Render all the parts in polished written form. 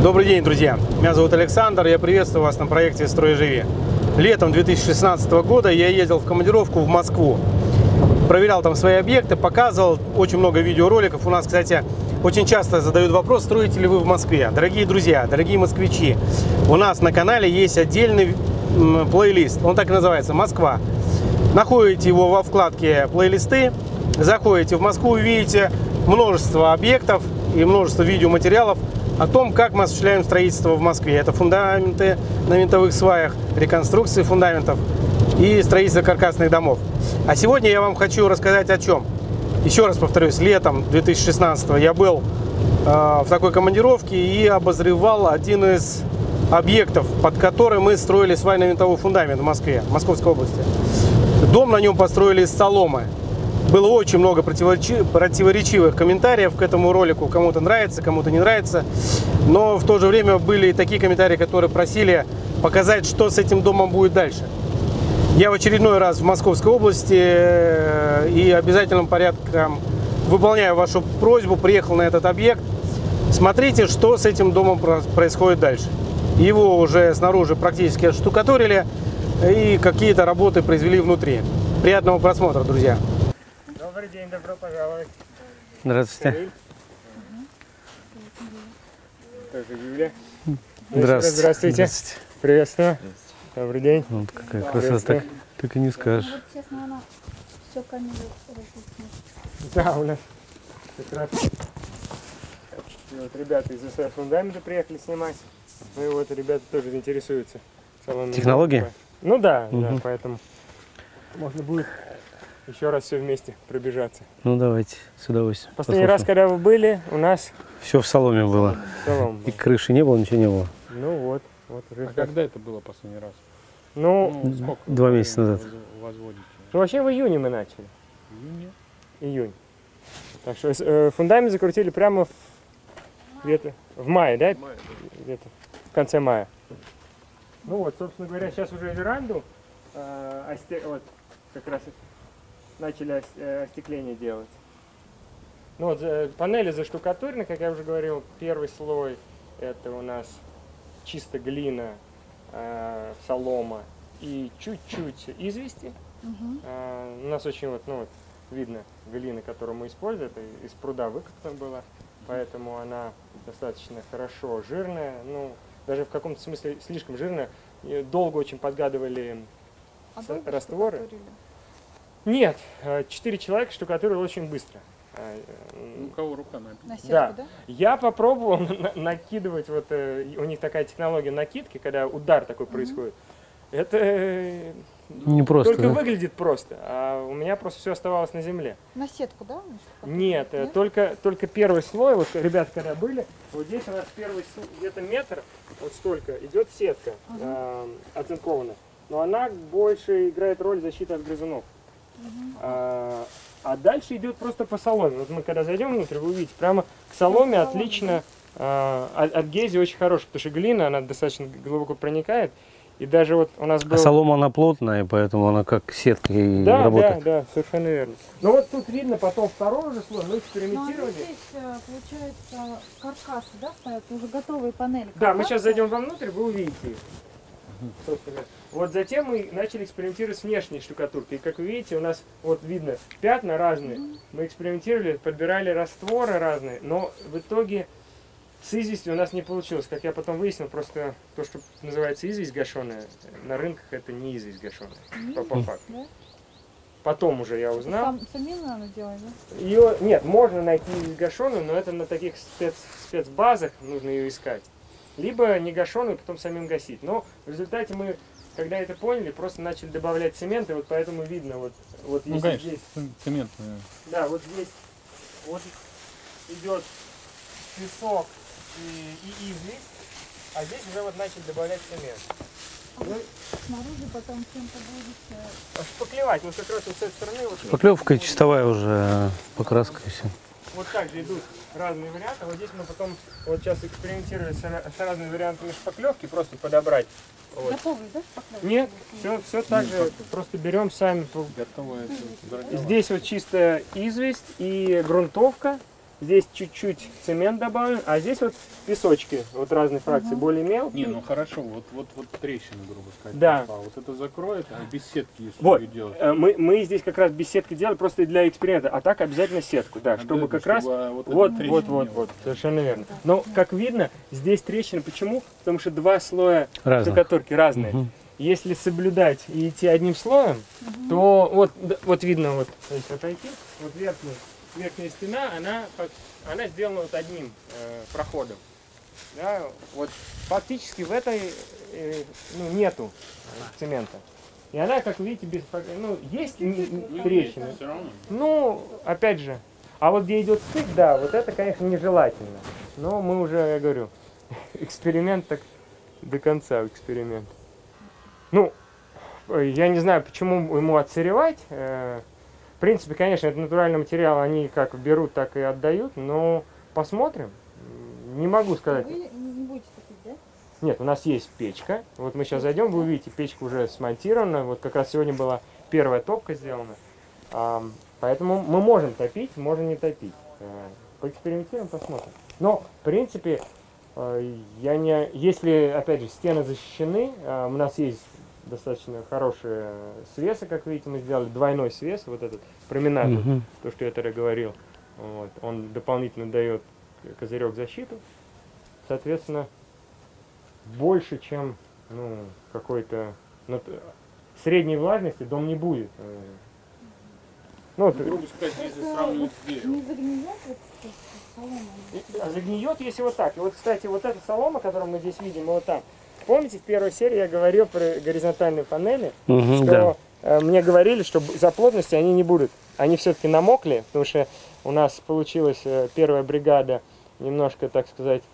Добрый день, друзья! Меня зовут Александр, я приветствую вас на проекте «Строй и живи». Летом 2016 года я ездил в командировку в Москву. Проверял там свои объекты, показывал очень много видеороликов. У нас, кстати, очень часто задают вопрос, строите ли вы в Москве. Дорогие друзья, дорогие москвичи, у нас на канале есть отдельный плейлист. Он так и называется «Москва». Находите его во вкладке «Плейлисты», заходите в Москву, увидите множество объектов и множество видеоматериалов о том, как мы осуществляем строительство в Москве. Это фундаменты на винтовых сваях, реконструкции фундаментов и строительство каркасных домов. А сегодня я вам хочу рассказать о чем. Еще раз повторюсь, летом 2016 я был в такой командировке и обозревал один из объектов, под который мы строили свайно-винтовой фундамент в Москве, в Московской области. Дом на нем построили из соломы. Было очень много противоречивых комментариев к этому ролику. Кому-то нравится, кому-то не нравится. Но в то же время были и такие комментарии, которые просили показать, что с этим домом будет дальше. Я в очередной раз в Московской области и обязательным порядком выполняю вашу просьбу, приехал на этот объект. Смотрите, что с этим домом происходит дальше. Его уже снаружи практически отштукатурили и какие-то работы произвели внутри. Приятного просмотра, друзья! Добрый день, добро пожаловать. Здравствуйте. Тоже Юля. Здравствуйте. Здравствуйте. Приветствую. Добрый день. Вот какая красота, так и не скажешь. Вот, честно, она все камеры различные. Да, у нас как раз вот ребята из СС фундамента приехали снимать. Ну и вот ребята тоже интересуются салонами. Технологии? Ну да, да, поэтому можно будет еще раз все вместе пробежаться. Ну давайте, с удовольствием. Последний раз, когда вы были, у нас Все в соломе было. солом И был. крыши не было, ничего не было. Ну вот, вот уже. А когда это было последний раз? Ну, Сколько? 2 месяца назад. Возводите? ну, вообще в июне мы начали. В июне? Июнь. Так что фундамент закрутили прямо где-то в мае, да? Где-то в конце мая. Ну вот, собственно говоря, сейчас уже веранду вот, как раз начали остекление делать. Ну вот, панели заштукатурены, как я уже говорил, первый слой это у нас чисто глина, солома и чуть-чуть извести. У нас очень вот, ну вот, видно глина, которую мы используем, это из пруда выкопана была, поэтому она достаточно хорошо жирная, ну даже в каком-то смысле слишком жирная. И долго очень подгадывали растворы. Нет, 4 человека штукатурили очень быстро. У кого рука написана? На сетку, Да. да? Я попробовал накидывать, вот у них такая технология накидки, когда удар такой происходит. Это Не просто, только да? выглядит просто, а у меня просто все оставалось на земле. На сетку, да? Нет, только первый слой, вот ребята когда были, вот здесь у нас первый слой, где-то метр, вот столько, идет сетка оцинкованная, но она больше играет роль защиты от грызунов. А дальше идет просто по соломе. Вот мы когда зайдем внутрь, вы увидите, прямо к соломе отлично, адгезия очень хорошая, потому что глина, она достаточно глубоко проникает. И даже вот у нас был... А солома она плотная, поэтому она как сетка и Да, работает. да, совершенно верно. Ну вот тут видно потом второй уже слой, мы Но они экспериментировали. здесь, получается, каркасы, да, стоят, уже готовые панели. Да, мы сейчас зайдем вовнутрь, вы увидите их. Собственно. Вот затем мы начали экспериментировать с внешней штукатуркой. И как вы видите, у нас вот видно пятна разные. Мы экспериментировали, подбирали растворы разные, но в итоге с известью у нас не получилось. Как я потом выяснил, просто то, что называется известь гашеная, на рынках это не известь гашеная, по факту. Да? Потом уже я узнал. Самим надо делать, да? Ее, нет, можно найти известь гашеную, но это на таких спецбазах нужно ее искать. Либо не гашеную, потом самим гасить. Но в результате мы, когда это поняли, просто начали добавлять цемент, и вот поэтому видно, вот Ну, если конечно, здесь, цемент. да, вот здесь вот идет песок и известь, а здесь уже вот начали добавлять цемент. Ну, Снаружи потом чем-то будет... шпаклевать, вот как раз вот с этой стороны. Вот, Поклевка чистовая уже, покраска и все. вот так же идут разные варианты. Вот здесь мы потом вот сейчас экспериментировали с разными вариантами шпаклевки, просто подобрать. Вот. Готовые, да, шпаклевки? Нет, все так же, просто берем сами. Готово это. Здесь вот чистая известь и грунтовка. здесь чуть-чуть цемент добавлен, а здесь вот песочки, вот разные фракции, более мелкие. Не, ну хорошо, вот трещина, грубо сказать. Да. Пошла. Вот это закроет, а без сетки, если Вот, ее делать. мы здесь как раз без сетки делали просто для эксперимента, а так обязательно сетку, да, чтобы как раз, вот, совершенно верно. Но, как видно, здесь трещины, почему? Потому что два слоя штукатурки разные. Если соблюдать и идти одним слоем, то вот видно, вот, если отойти, вот верхняя стена, она сделана вот одним проходом. Да, вот фактически в этой нету цемента. И она, как вы видите, есть трещины. Все равно. Ну, опять же, а вот где идет стык, да, вот это, конечно, нежелательно. Но мы уже, я говорю, эксперимент так до конца эксперимент. Ну, я не знаю, почему ему отсыревать. В принципе, конечно, это натуральный материал, они как берут, так и отдают, но посмотрим. Не могу сказать. Вы не будете топить, да? Нет, у нас есть печка. Вот мы сейчас зайдем, вы увидите, печка уже смонтирована. Вот как раз сегодня была первая топка сделана. Поэтому мы можем топить, можем не топить. Поэкспериментируем, посмотрим. Но, в принципе, если, опять же, стены защищены, у нас есть достаточно хорошие свесы, как видите, мы сделали двойной свес, вот этот променад, то, что я тогда говорил. Вот. Он дополнительно дает козырек защиту. Соответственно, больше, чем какой-то средней влажности дом не будет. Грубо сказать, если сравнивать с деревом. Не загниет вот солома? Загниет, если вот так. И вот, кстати, вот эта солома, которую мы здесь видим, вот там. Помните, в первой серии я говорил про горизонтальные панели, что мне говорили, что за плотности они не будут. Они все-таки намокли, потому что у нас получилась первая бригада немножко, так сказать,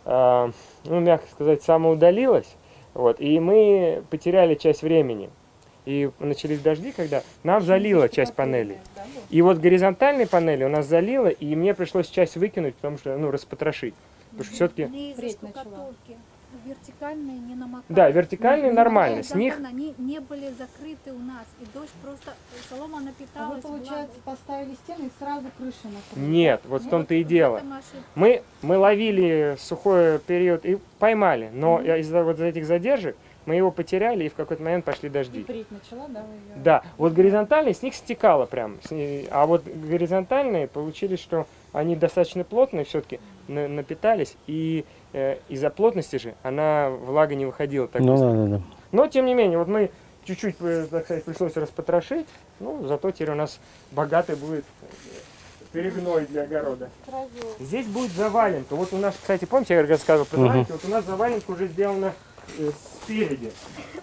мягко сказать, самоудалилась. Вот, и мы потеряли часть времени. И начались дожди, когда нам залило часть панелей. И вот горизонтальные панели у нас залило, и мне пришлось часть выкинуть, потому что, распотрошить. Потому что все-таки... Не из-за штукатурки. Вертикальные не намокают. Да, вертикальные нормально. С них... Они не были закрыты у нас. И дождь просто... Солома А напиталась. вы, получается, поставили стены и сразу крышу накрыли? Нет, вот в том-то и дело. Мы ловили сухой период и поймали, но из-за вот этих задержек мы его потеряли, и в какой-то момент пошли дожди. И прить начала, да? Вы ее... Да, вот горизонтальные с них стекало прям. А вот горизонтальные получились, что они достаточно плотные все-таки напитались, и из-за плотности же влага не выходила так быстро. Да. Но тем не менее, вот мы чуть-чуть, так сказать, пришлось распотрошить, зато теперь у нас богатый будет перегной для огорода. Сразу... Здесь будет заваленка. Вот у нас, кстати, помните, я рассказывал про заваленку? Вот у нас заваленка уже сделана спереди.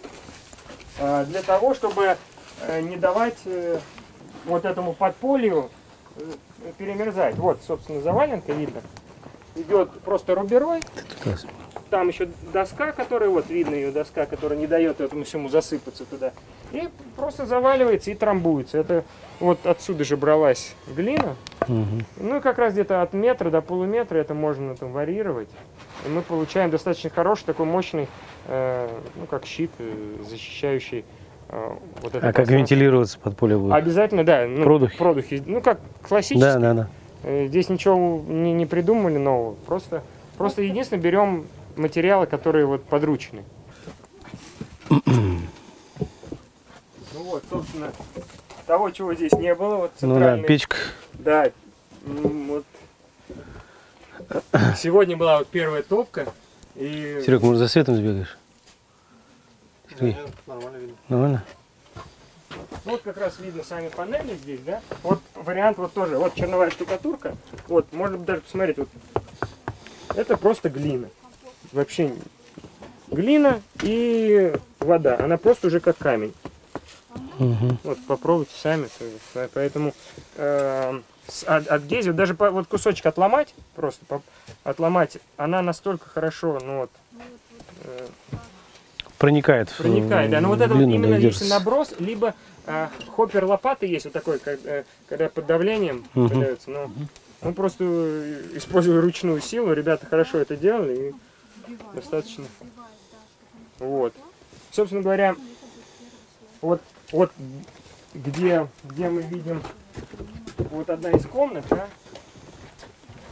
Для того, чтобы не давать вот этому подполью перемерзать. Вот, собственно, заваленка видно. Идет просто руберой. Там еще доска, которая, вот видно ее доска, которая не дает этому всему засыпаться туда. И просто заваливается и трамбуется. Это вот отсюда же бралась глина. Ну и как раз где-то от метра до полуметра это можно там варьировать. И мы получаем достаточно хороший, такой мощный, как щит, защищающий вот это. А как вентилироваться подполье будет? Обязательно, да. Продухи. Как классический. Да. Здесь ничего не придумали нового. Просто единственное берем материалы, которые вот подручны. Вот, собственно, того, чего здесь не было. Вот центральный. Печка. Да. Вот. Сегодня была вот первая топка. И... Серег, может, за светом сбегаешь? Нормально видно. Нормально? Вот как раз видно сами панели здесь, да? Вот вариант вот тоже. Вот черновая штукатурка. Вот, можно даже посмотреть. Вот. Это просто глина. Вообще глина и вода. Она просто уже как камень. Вот, попробуйте сами. Поэтому от гези, даже вот кусочек отломать, просто отломать, она настолько хорошо, проникает, да. Но вот это вот именно если наброс, либо хоппер лопаты есть вот такой, когда под давлением подается, но мы просто используем ручную силу, ребята хорошо это делали и достаточно. Вот. Собственно говоря, вот где мы видим вот одна из комнат, да?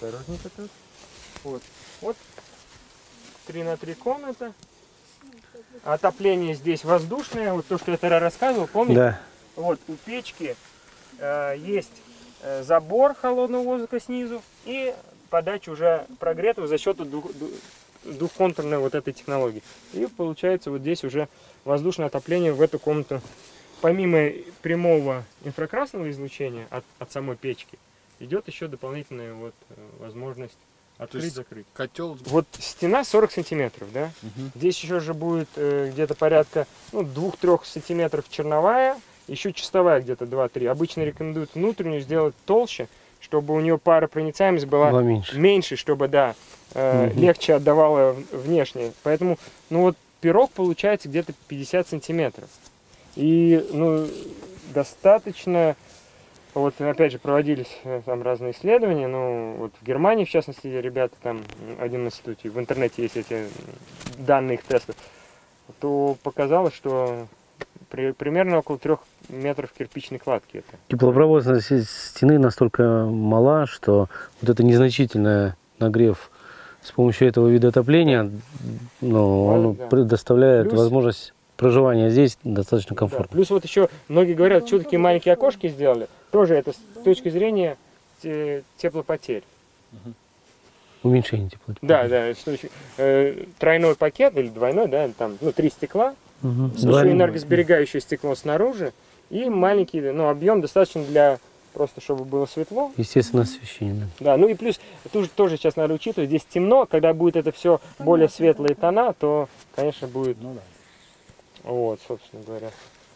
подорожника тут. Вот 3 на 3 комната. Отопление здесь воздушное. Вот то, что я тогда рассказывал, помните? Да. Вот у печки есть забор холодного воздуха снизу и подача уже прогретого за счет двухконтурной вот этой технологии. И получается вот здесь уже воздушное отопление в эту комнату. Помимо прямого инфракрасного излучения от самой печки, идет еще дополнительная вот возможность открыть-закрыть. Котел. Вот стена 40 сантиметров, да? Здесь еще же будет где-то порядка 2-3 сантиметров черновая, еще чистовая где-то 2-3. Обычно рекомендуют внутреннюю сделать толще, чтобы у нее паропроницаемость была меньше, чтобы, да, легче отдавала внешне. Поэтому, ну вот пирог получается где-то 50 сантиметров. И, ну, достаточно, вот опять же проводились там разные исследования, ну, вот в Германии, в частности, ребята там, в одном институте, в интернете есть эти данные их тестов, то показалось, что примерно около 3 метров кирпичной кладки. Это. Теплопроводность стены настолько мала, что вот это незначительный нагрев с помощью этого вида отопления, ну, он предоставляет возможность проживания здесь достаточно комфортно. Да. Плюс вот еще многие говорят, что такие маленькие окошки сделали. Тоже это с точки зрения теплопотерь. Уменьшение теплопотери. Да, тройной пакет или двойной, да, там, 3 стекла, еще энергосберегающее стекло снаружи и маленький, объем достаточно для просто, чтобы было светло. Естественно, освещение. Да, ну и плюс, тоже сейчас надо учитывать, здесь темно, когда будет это все более светлые тона, то, конечно, будет, вот, собственно говоря.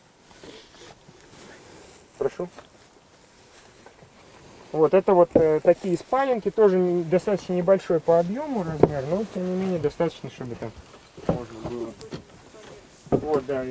Прошу. Вот, это вот такие спаленки, тоже достаточно небольшой по объему размер, но, тем не менее, достаточно, чтобы там можно было. Вот, да.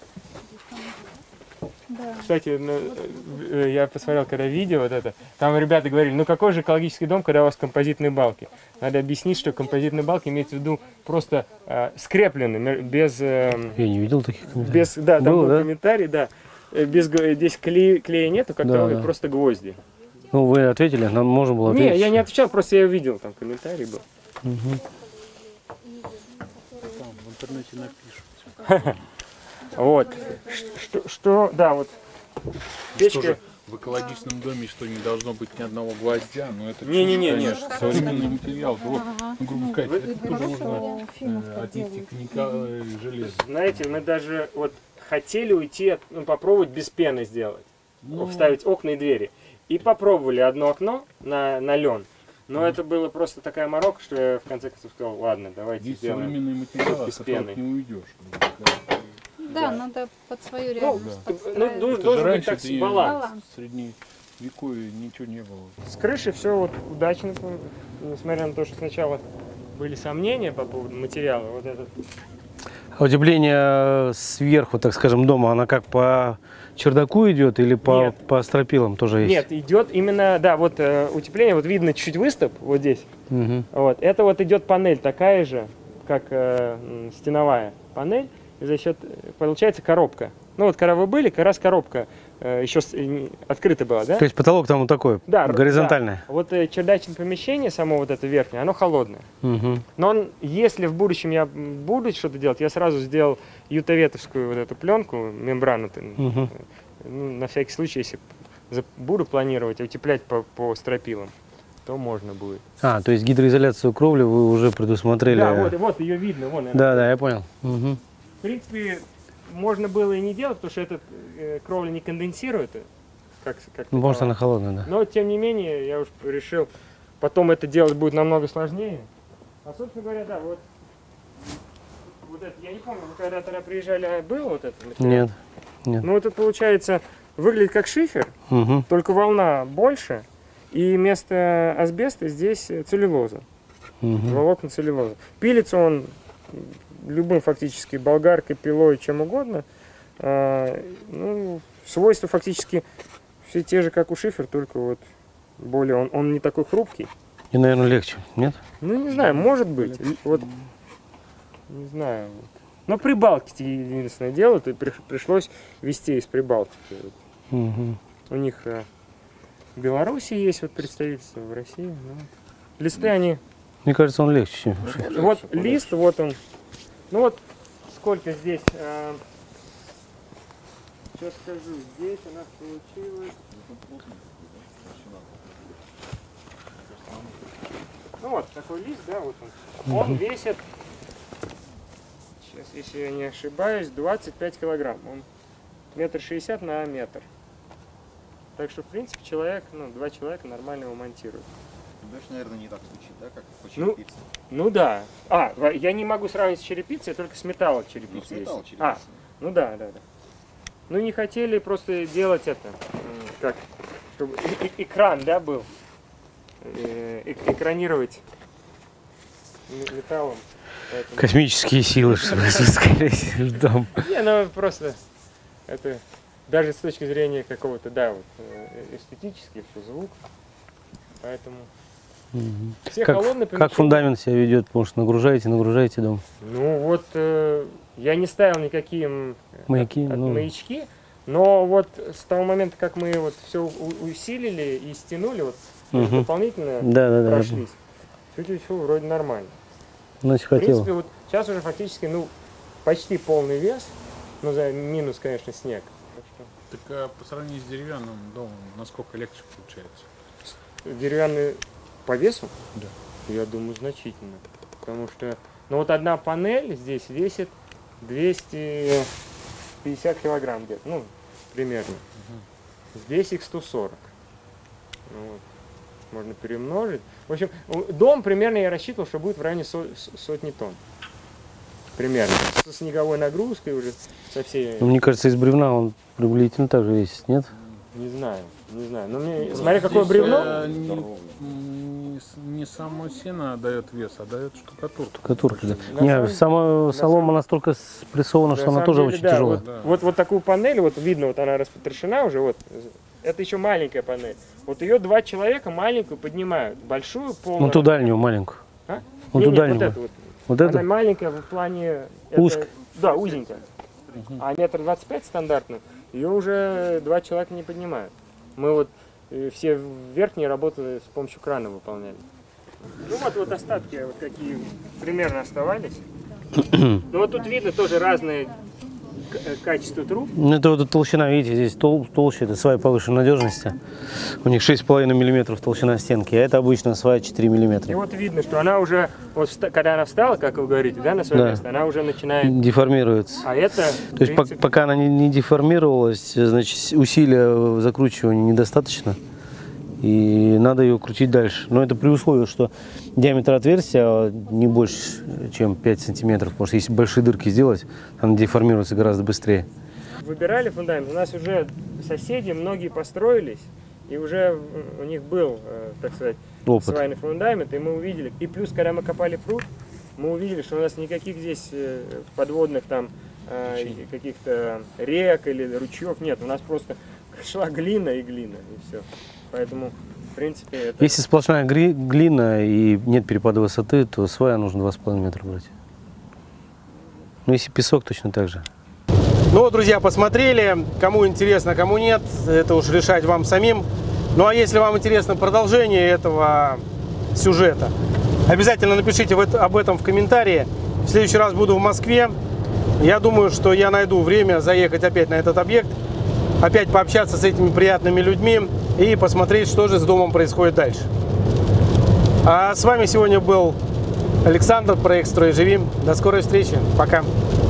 Да. Кстати, я посмотрел, когда видео вот это, там ребята говорили, ну какой же экологический дом, когда у вас композитные балки? Надо объяснить, что композитные балки имеется в виду просто скреплены, без... Я не видел таких комментариев. Без, да, там был комментарий, да. Без, здесь клея нету, как таковой, просто гвозди. Ну, вы ответили, нам можно было ответить. Не, я не отвечал, просто я увидел, там комментарий был. Там в интернете напишут. Вот. Да, вот. Печка. В экологичном доме что не должно быть ни одного гвоздя, но это не. Современный материал, грубо сказать, это тоже можно отнести к железу. Знаете, мы даже вот хотели уйти, попробовать без пены сделать, вставить окна и двери. И попробовали одно окно на лен. Но это было просто такая морока, что я в конце концов сказал, ладно, давайте здесь сделаем современные материалы, без от пены. которых не уйдешь. Да, надо под свою реальность подстраивать. Должен быть так баланс. В средневековье ничего не было. С крыши все вот удачно, несмотря на то, что сначала были сомнения по поводу материала. Вот этот. А утепление сверху, так скажем, дома, она как по чердаку идет или по стропилам тоже есть? Нет, идет именно, да, вот утепление, вот видно чуть-чуть выступ вот здесь. Вот, это вот идет панель такая же, как стеновая панель, и за счет, получается, коробка. Ну вот, когда вы были, как раз коробка еще открыта была, да? То есть потолок там вот такой, горизонтальный? Да. Вот чердачное помещение, само вот это верхнее, оно холодное. Но если в будущем я буду что-то делать, я сразу сделал ютоветовскую вот эту пленку, мембрану, на всякий случай, если буду планировать утеплять по стропилам, то можно будет. То есть гидроизоляцию кровли вы уже предусмотрели? Да, вот ее видно. Вон, да, я понял. В принципе, можно было и не делать, потому что эта кровля не конденсирует. Может, она холодная, да. Но, тем не менее, я уж решил, потом это делать будет намного сложнее. А, собственно говоря, да, вот это, я не помню, вы когда тогда приезжали, было вот это? Нет. Ну, это, получается, выглядит как шифер, только волна больше, и вместо асбеста здесь целлюлоза, волокна целлюлоза. Пилится он любым фактически болгаркой, пилой, чем угодно. Свойства фактически все те же, как у шифер, только вот более он не такой хрупкий. И, наверное, легче, нет? Ну, не знаю, может быть. Вот, не знаю. Но Прибалтики единственное дело, то пришлось везти из Прибалтики. У них в Беларуси есть вот представительство, в России. листы, они... Мне кажется, он легче, чем Вот лист, вот он. Ну вот сколько здесь. Сейчас скажу, здесь у нас получилось. Ну вот такой лист, да, вот он. Он весит, сейчас, если я не ошибаюсь, 25 килограмм. Он 1,60 м на метр. Так что, в принципе, человек, ну, 2 человека нормально его монтируют. Дождь, наверное, не так звучит, да, как по Ну, черепице. Ну да. Я не могу сравнить с черепицей, только с металлом черепицы. Ну, с металла есть. черепица. Ну да. Ну не хотели просто делать это, как, чтобы экран, да, был. Экранировать металлом. Поэтому... Космические силы, что ли, скорее ждем. Не, ну просто это даже с точки зрения какого-то, да, вот, эстетический звук. Поэтому все холодные помещения. Как фундамент себя ведет? Может, нагружаете дом? Ну вот я не ставил никакие маячки, но вот с того момента, как мы вот все усилили и стянули, вот дополнительно прошлись, все вроде нормально. Значит, В принципе, вот сейчас уже фактически, ну, почти полный вес, ну, за минус, конечно, снег. Так а по сравнению с деревянным домом, насколько легче получается? Деревянный по весу? Да. Я думаю, значительно. Потому что, ну, вот одна панель здесь весит 250 килограмм где-то, ну, примерно. Здесь их 140. Ну, вот. Можно перемножить. В общем, дом примерно я рассчитывал, что будет в районе сотни тонн. Примерно. Со снеговой нагрузкой уже, со всей... Мне кажется, из бревна он приблизительно так же весит, нет? Не знаю. Но мне... Смотри, какое бревно. Не само сено дает вес, а дает штукатурка. Штукатурка, да. Не, сама солома настолько спрессована, что она тоже очень тяжелая. Вот такую панель, вот видно, вот она распотрошена уже, вот. Это еще маленькая панель. Вот ее 2 человека маленькую поднимают. Большую, полную. Ну ту дальнюю маленькую. А? Вот ту дальнюю. Вот эту? Она маленькая в плане... Узкая. Да, узенькая. А 1,25 м стандартно, ее уже 2 человека не поднимают. Мы вот все верхние работы с помощью крана выполняли. Ну вот остатки вот какие примерно оставались. Ну вот тут видно тоже разные качество труб. Ну, это вот толщина, видите, здесь толще, это свай повышенной надежности. У них 6,5 мм толщина стенки, а это обычная свай 4 мм. И вот видно, что она уже, вот, когда она встала, как вы говорите, да, на свое место, она уже начинает... Деформируется. А это... То есть принципе... пока она не деформировалась, значит, усилия закручивания недостаточно. И надо ее крутить дальше. Но это при условии, что диаметр отверстия не больше, чем 5 сантиметров. Потому что если большие дырки сделать, она деформируется гораздо быстрее. Выбирали фундамент. У нас уже соседи, многие построились. И уже у них был, так сказать, свайный фундамент. И мы увидели. И плюс, когда мы копали пруд, мы увидели, что у нас никаких здесь подводных там каких-то рек или ручьев нет. У нас просто шла глина, и все. Поэтому, в принципе, это... Если сплошная глина и нет перепада высоты, то свая нужно 2,5 метра брать. Ну, если песок, точно так же. Ну вот, друзья, посмотрели. Кому интересно, кому нет, это уж решать вам самим. Ну, а если вам интересно продолжение этого сюжета, обязательно напишите об этом в комментарии. В следующий раз буду в Москве. Я думаю, что я найду время заехать опять на этот объект, опять пообщаться с этими приятными людьми и посмотреть, что же с домом происходит дальше. А с вами сегодня был Александр, проект «Строй и живи». До скорой встречи. Пока.